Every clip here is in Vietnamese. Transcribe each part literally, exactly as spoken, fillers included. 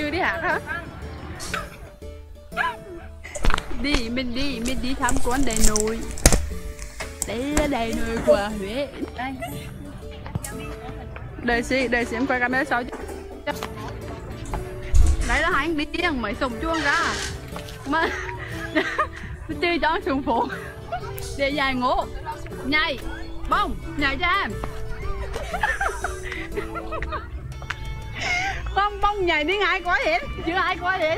người đi hát hả? Đi, mình đi, mình đi tham quan Đại Nội. Đây là Đại Nội của Huế. Đây. Đợi xí, đợi xí em quay camera sau. Đấy là hai anh điên mới sùng chuông ra. Mà chơi cho sùng phụ. Để dài ngố. Nhảy, bông, nhảy cho em. Không, bông nhảy đi ai quá hết. Chưa ai quá hết.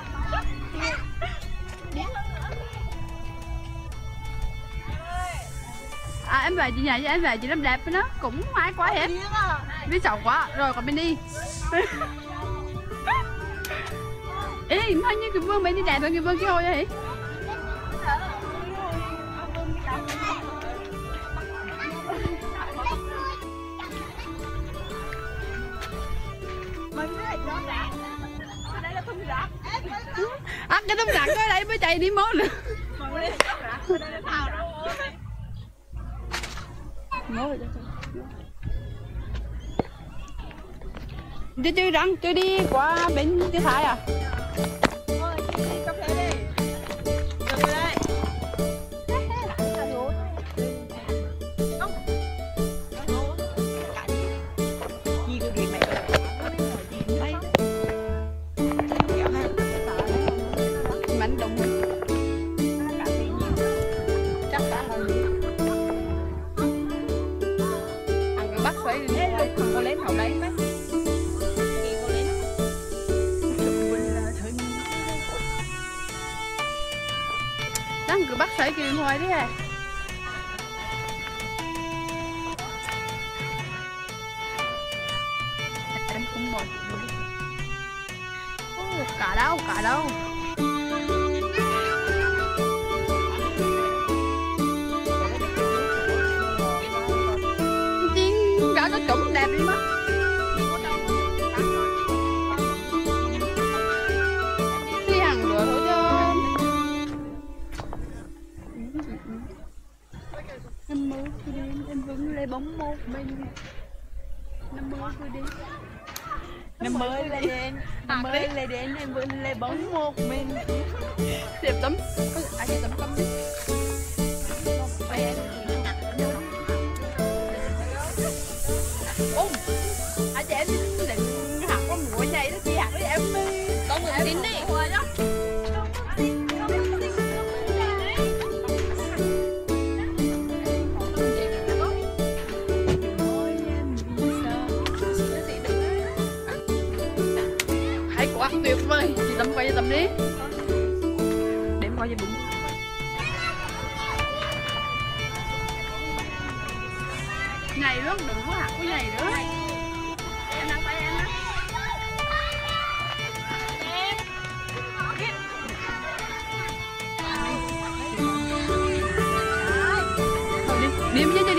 À em về chị nhảy cho em về chị làm đẹp với nó cũng không ai quá hết. Biết xấu quá rồi còn bên đi. Ê hình như cái Vương bên đi đẹp hơn cái Vương kia thôi vậy. À cái tấm rạc coi đây mới chạy đi mốt nữa. Chơi chơi răng, chơi đi qua bên cái thái à? Thôi, đi cà phê đi. Được rồi đây. Mạnh động mình. Chắc đã hơn. Ăn cái bắt xoay đi, không có lên hậu lấy mấy. Đang cứ bắt xoay kia thôi đi à. Em không bỏ chị đi. Cả đâu, cả đâu. Chính cả nó cũng đẹp đi mà. Đi hàng lửa thôi chứ. Em mơ cứ đi, em vẫn lấy bóng một mình. Em mơ cứ đi. Năm mới lên đen, năm mới lên đen em vẫn lấy bóng một mình. Đẹp tấm, ai đẹp tấm tấm đi. Ôm, ai chị em định học con mũi này đó chị học với em đi. Con người tin đi. Quá tuyệt vời, chị Tâm quay cho Tâm đi. Để em coi cho bụng. Này luôn, đừng có học cái này nữa. Em đang quay em á. Thôi đi, đi với